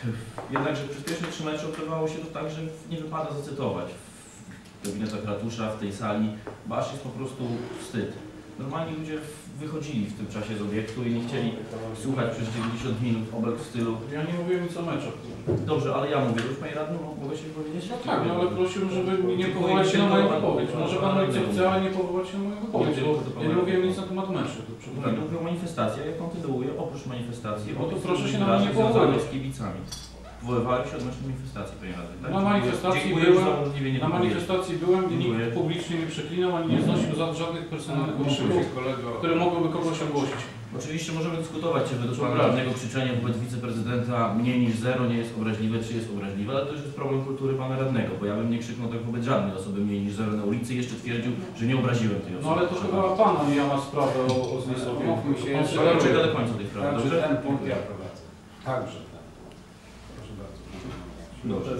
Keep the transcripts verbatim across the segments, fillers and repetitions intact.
Jednakże przez pierwsze trzy mecze odbywało się to tak, że nie wypada zacytować w gabinetach ratusza, w tej sali, bo aż jest po prostu wstyd. Normalni ludzie wychodzili w tym czasie z obiektu i nie chcieli słuchać przez dziewięćdziesiąt minut obrad w stylu. Ja nie mówiłem nic o meczach. Dobrze, ale ja mówię, już Panie Radny, mogę się powiedzieć? No tak, no, ale prosiłbym, żeby nie powołać się na moją wypowiedź. Może Pan mówić co chce, ale nie powołać się na moją wypowiedź, bo ja nie mówiłem nic na temat meczu. Mówię o manifestacji, ja kontynuuję, oprócz manifestacji, no to proszę się na mnie nie powołać. Z kibicami. Powoływali się od naszej manifestacji, Panie Radny. Tak? Na manifestacji byłem, na manifestacji byłem i nikt publicznie nie przeklinał, ani nie znosił żadnych personalnych okrzyków, które mogłyby kogoś ogłosić. Oczywiście możemy dyskutować, czy według Pana Radnego krzyczenie wobec wiceprezydenta mniej niż zero nie jest obraźliwe, czy jest obraźliwe, ale to już jest problem kultury Pana Radnego, bo ja bym nie krzyknął tak wobec żadnej osoby mniej niż zero na ulicy i jeszcze twierdził, że nie obraziłem tej osoby. No ale to chyba Pana ja ma sprawę o, o zmysłowie. Mówmy się jeszcze. Ale czeka do końca tej sprawy, Także dobrze? ten punkt ja prowadzę. Także ten. Proszę bardzo. Dobrze.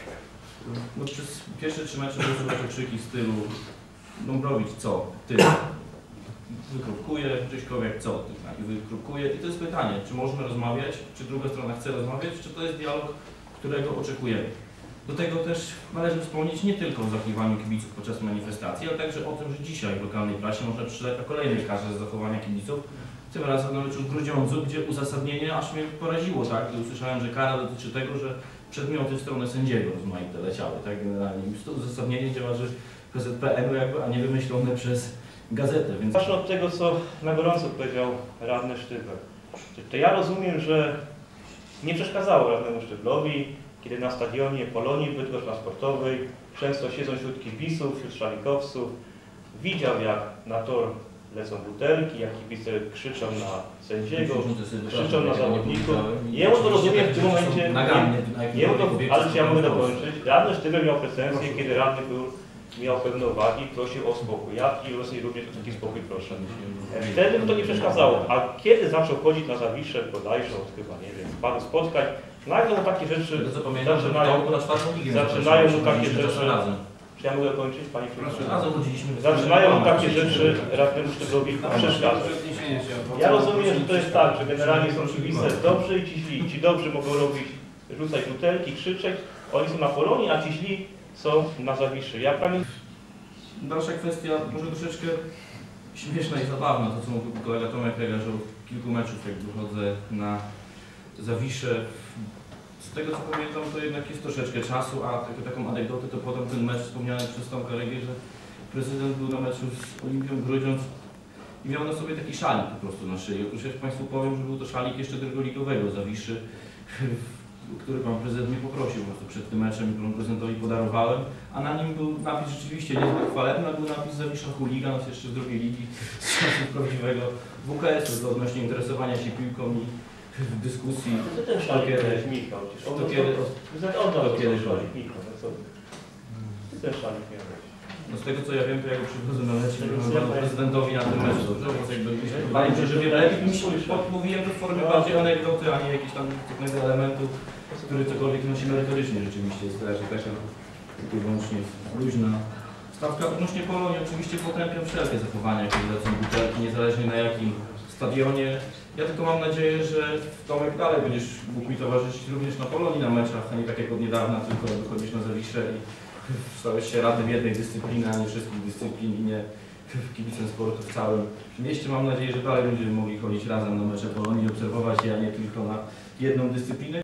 No, przez pierwsze trzy mecze były zobaczyć krzyki w stylu Dąbrowicz, co? Ty. Wykrupkuje, Czyśkowiak, co? Ty. I wykrupkuje. I to jest pytanie, czy możemy rozmawiać, czy druga strona chce rozmawiać, czy to jest dialog, którego oczekujemy. Do tego też należy wspomnieć nie tylko o zachowaniu kibiców podczas manifestacji, ale także o tym, że dzisiaj w lokalnej prasie można przeczytać o kolejnej karze za zachowania kibiców. Tym razem na meczu w Grudziądzu, gdzie uzasadnienie aż mnie poraziło, tak? Gdy usłyszałem, że kara dotyczy tego, że przedmioty w stronę sędziego rozmaite leciały, tak? Generalnie to uzasadnienie działarzy P Z P N u jakby, a nie wymyślone przez gazetę, więc... Zacznę od tego, co na gorąco powiedział radny Sztybel. To ja rozumiem, że nie przeszkadzało radnemu Sztyblowi, kiedy na stadionie Polonii Bydgoszcz na Sportowej często siedzą wśród kibiców, wśród szalikowców, widział, jak na tor lecą butelki, jak kibice krzyczą na sędziego, krzyczą na zawodników. Jemu to rozumiem w tym momencie, nie, jemu to, ale czy ja mogę dokończyć? Radny Sztybel miał pretensje, kiedy radny był, miał pewne uwagi, prosił o spokój. Ja i Rosji również o taki spokój proszę. Wtedy mu to nie przeszkadzało, a kiedy zaczął chodzić na Zawiszę, bodajże od chyba, nie wiem, paru spotkań, nagle mu takie rzeczy zaczynają, zaczynają mu takie rzeczy. Czy ja mogę kończyć, Pani Przewodnicząca? Zaczynają takie rzeczy radnemu Sztyblowi przeszkadzać. Ja rozumiem, że to jest tak, że generalnie są kibice dobrzy i ci źli. Ci dobrzy mogą robić, rzucać butelki, krzyczeć, oni są na Polonii, a ci źli są na Zawiszy. Ja prawie... Dalsza kwestia, może troszeczkę śmieszna i zabawna, to co mówił kolega Tomek Rega, że od kilku meczów jak wychodzę na Zawiszę. Z tego co pamiętam, to jednak jest troszeczkę czasu, a taką, taką anegdotę to potem ten mecz wspomniany przez Tomka Regę, że prezydent był na meczu z Olimpią Grudziądz i miał na sobie taki szalik po prostu na szyi. Otóż ja Państwu powiem, że był to szalik jeszcze drugoligowego Zawiszy, który Pan Prezydent mnie poprosił po prostu przed tym meczem i Panu Prezydentowi podarowałem, a na nim był napis rzeczywiście niezbyt chwalebny, a był napis Zawisza Chuligan, jeszcze z drugiej ligi, z czasów prawdziwego W K S-u, odnośnie interesowania się piłką i w dyskusji. To ten szalik jest Michał. To kiedy? To kiedy szalik Michał. Ten szalik miał być. No z tego co ja wiem, to ja go przychodzę na mecz Panu Prezydentowi na tym meczu, dobrze? Więc jakby wydaje mi się, że wiele lepiej mi się mówiłem to w formie bardziej anegdoty, a nie jakiegoś tam pewnego elementu, który cokolwiek nosi merytorycznie rzeczywiście. Jest raczej taka wyłącznie luźna stawka. Odnośnie Polonii oczywiście potępiam wszelkie zachowania, kiedy lecą butelki, niezależnie na jakim stadionie. Ja tylko mam nadzieję, że Tomek dalej będziesz mógł mi towarzyszyć również na Polonii na meczach, a nie tak jak od niedawna, tylko wychodzisz na Zawiszę i stałeś się radnym jednej dyscypliny, a nie wszystkich dyscyplin i nie kibicem sportu w całym mieście. Mam nadzieję, że dalej będziemy mogli chodzić razem na mecze Polonii i obserwować je, a nie tylko na jedną dyscyplinę.